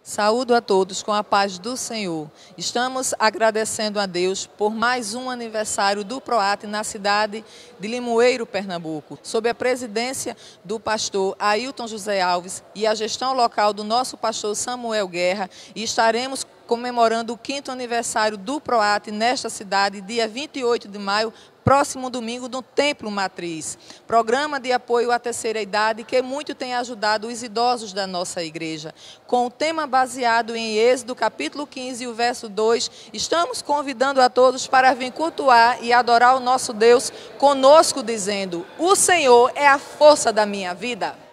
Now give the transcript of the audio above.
Saúdo a todos com a paz do Senhor. Estamos agradecendo a Deus por mais um aniversário do PROAT na cidade de Limoeiro, Pernambuco, sob a presidência do pastor Ailton José Alves e a gestão local do nosso pastor Samuel Guerra, e estaremos comemorando o 5º aniversário do PROAT nesta cidade, dia 28 de maio, próximo domingo, no Templo Matriz. Programa de apoio à terceira idade que muito tem ajudado os idosos da nossa igreja. Com o tema baseado em Êxodo, capítulo 15, o verso 2, estamos convidando a todos para vir cultuar e adorar o nosso Deus conosco, dizendo: o Senhor é a força da minha vida.